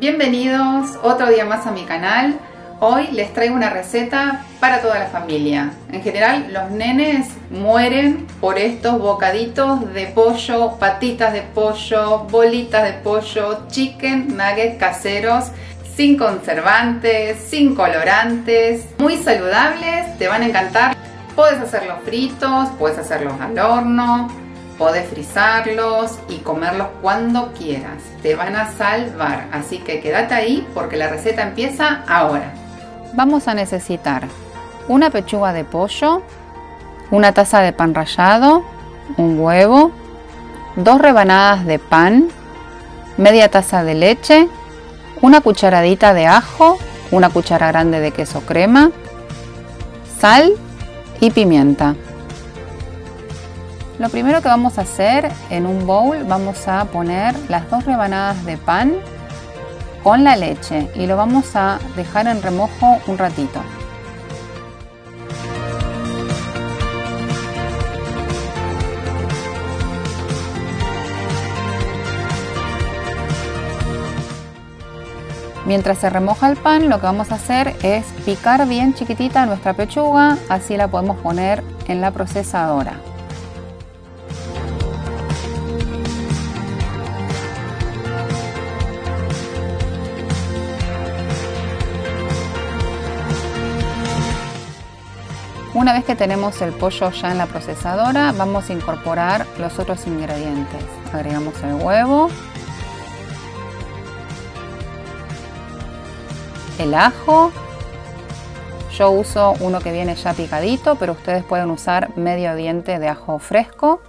Bienvenidos otro día más a mi canal. Hoy les traigo una receta para toda la familia. En general los nenes mueren por estos bocaditos de pollo, patitas de pollo, bolitas de pollo, chicken nuggets caseros, sin conservantes, sin colorantes, muy saludables, te van a encantar. Puedes hacerlos fritos, puedes hacerlos al horno, podés frizarlos y comerlos cuando quieras. Te van a salvar, así que quédate ahí porque la receta empieza ahora. Vamos a necesitar una pechuga de pollo, una taza de pan rallado, un huevo, 2 rebanadas de pan, media taza de leche, una cucharadita de ajo, una cuchara grande de queso crema, sal y pimienta. Lo primero que vamos a hacer, en un bowl vamos a poner las 2 rebanadas de pan con la leche y lo vamos a dejar en remojo un ratito. Mientras se remoja el pan, lo que vamos a hacer es picar bien chiquitita nuestra pechuga, así la podemos poner en la procesadora. Una vez que tenemos el pollo ya en la procesadora, vamos a incorporar los otros ingredientes. Agregamos el huevo, el ajo. Yo uso uno que viene ya picadito, pero ustedes pueden usar medio diente de ajo fresco.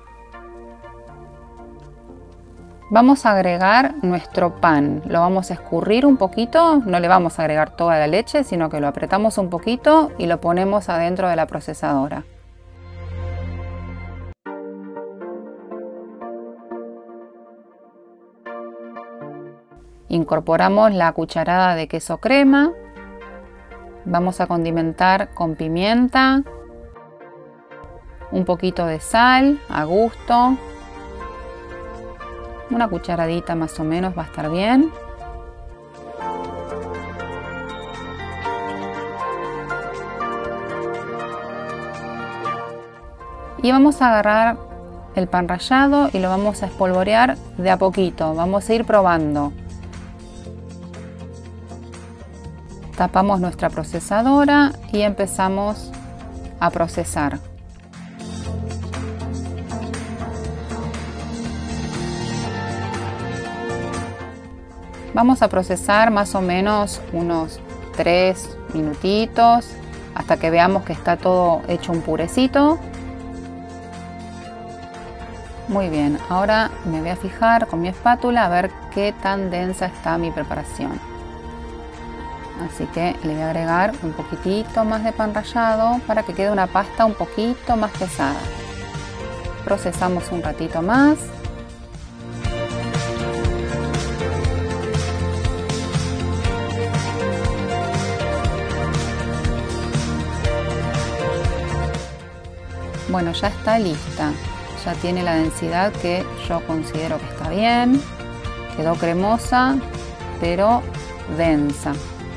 Vamos a agregar nuestro pan, lo vamos a escurrir un poquito, no le vamos a agregar toda la leche, sino que lo apretamos un poquito y lo ponemos adentro de la procesadora. Incorporamos la cucharada de queso crema, vamos a condimentar con pimienta, un poquito de sal a gusto. Una cucharadita más o menos va a estar bien. Y vamos a agarrar el pan rallado y lo vamos a espolvorear de a poquito. Vamos a ir probando. Tapamos nuestra procesadora y empezamos a procesar. Vamos a procesar más o menos unos 3 minutitos hasta que veamos que está todo hecho un purecito. Muy bien, ahora me voy a fijar con mi espátula a ver qué tan densa está mi preparación. Así que le voy a agregar un poquitito más de pan rallado para que quede una pasta un poquito más pesada. Procesamos un ratito más. Bueno, ya está lista, ya tiene la densidad que yo considero que está bien, quedó cremosa, pero densa.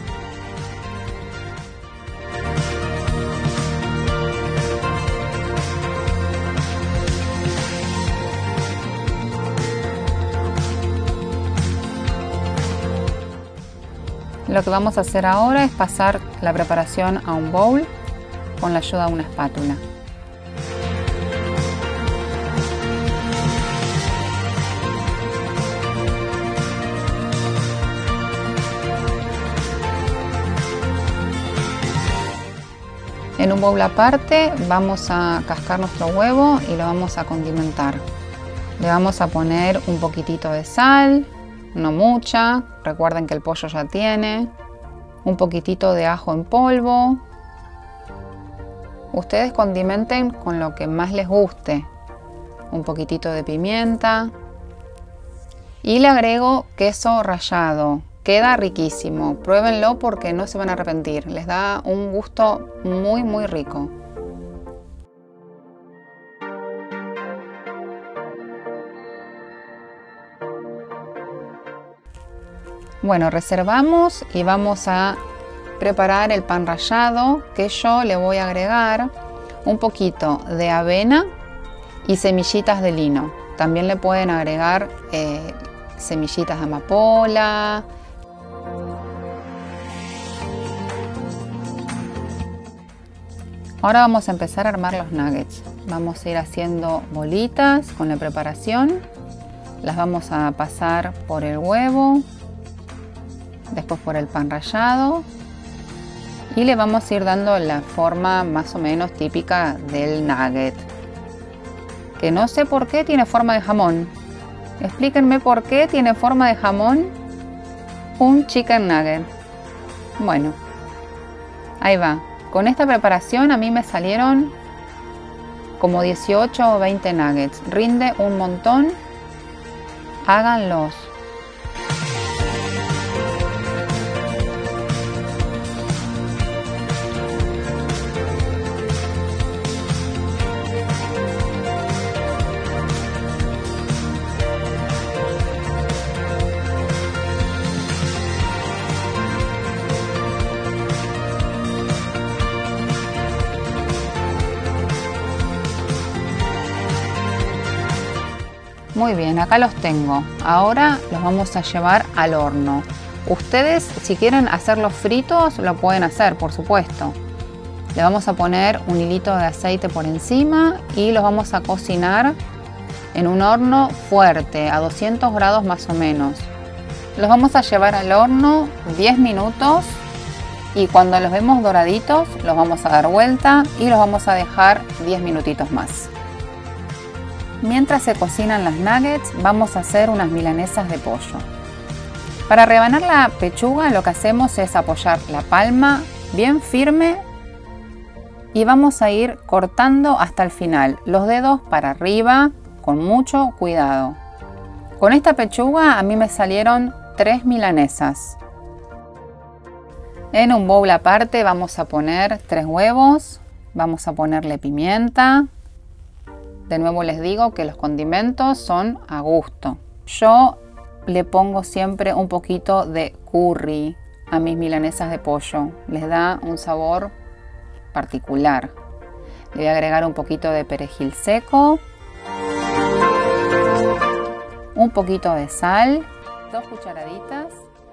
Lo que vamos a hacer ahora es pasar la preparación a un bowl con la ayuda de una espátula. En un bowl aparte vamos a cascar nuestro huevo y lo vamos a condimentar. Le vamos a poner un poquitito de sal, no mucha, recuerden que el pollo ya tiene, un poquitito de ajo en polvo. Ustedes condimenten con lo que más les guste, un poquitito de pimienta y le agrego queso rallado. Queda riquísimo, pruébenlo porque no se van a arrepentir, les da un gusto muy rico. Bueno, reservamos y vamos a preparar el pan rallado, que yo le voy a agregar un poquito de avena y semillitas de lino. También le pueden agregar semillitas de amapola. Ahora vamos a empezar a armar los nuggets. Vamos a ir haciendo bolitas con la preparación. Las vamos a pasar por el huevo, después por el pan rallado y le vamos a ir dando la forma más o menos típica del nugget, que no sé por qué tiene forma de jamón. Explíquenme por qué tiene forma de jamón un chicken nugget. Bueno, ahí va. Con esta preparación a mí me salieron como 18 o 20 nuggets. Rinde un montón. Háganlos. Muy bien, acá los tengo. Ahora los vamos a llevar al horno. Ustedes, si quieren hacerlos fritos, lo pueden hacer, por supuesto. Le vamos a poner un hilito de aceite por encima y los vamos a cocinar en un horno fuerte, a 200 grados más o menos. Los vamos a llevar al horno 10 minutos y cuando los vemos doraditos, los vamos a dar vuelta y los vamos a dejar 10 minutitos más. Mientras se cocinan las nuggets, vamos a hacer unas milanesas de pollo. Para rebanar la pechuga, lo que hacemos es apoyar la palma bien firme y vamos a ir cortando hasta el final, los dedos para arriba, con mucho cuidado. Con esta pechuga a mí me salieron 3 milanesas. En un bowl aparte vamos a poner 3 huevos, vamos a ponerle pimienta. De nuevo les digo que los condimentos son a gusto. Yo le pongo siempre un poquito de curry a mis milanesas de pollo. Les da un sabor particular. Le voy a agregar un poquito de perejil seco. Un poquito de sal. 2 cucharaditas.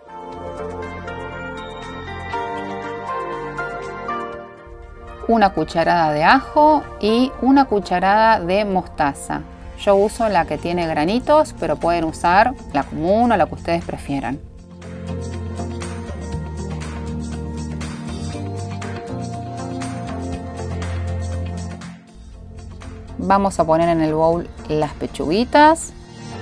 Una cucharada de ajo y una cucharada de mostaza. Yo uso la que tiene granitos, pero pueden usar la común o la que ustedes prefieran. Vamos a poner en el bowl las pechuguitas.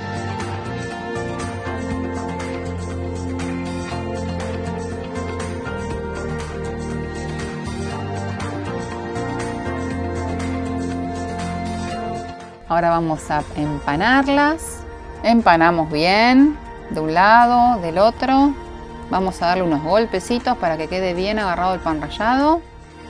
Ahora vamos a empanarlas. Empanamos bien de un lado, del otro. Vamos a darle unos golpecitos para que quede bien agarrado el pan rallado.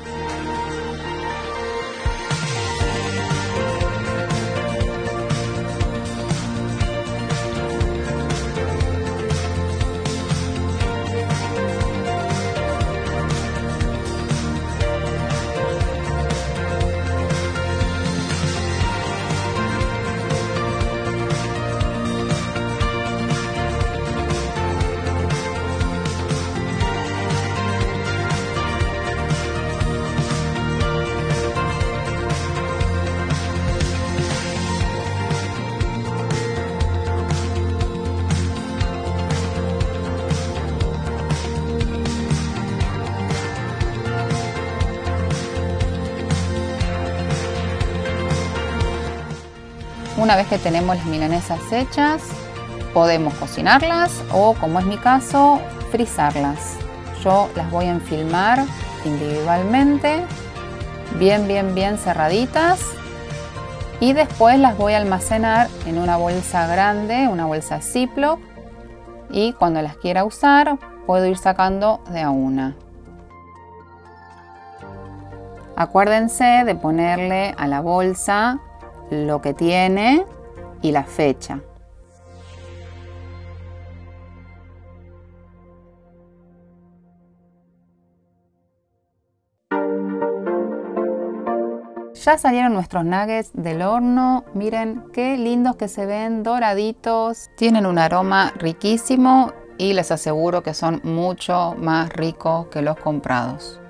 Una vez que tenemos las milanesas hechas, podemos cocinarlas o, como es mi caso, frizarlas. Yo las voy a enfilmar individualmente, bien cerraditas, y después las voy a almacenar en una bolsa grande, una bolsa Ziploc, y cuando las quiera usar puedo ir sacando de a una. Acuérdense de ponerle a la bolsa lo que tiene y la fecha. Ya salieron nuestros nuggets del horno. Miren qué lindos que se ven, doraditos. Tienen un aroma riquísimo y les aseguro que son mucho más ricos que los comprados.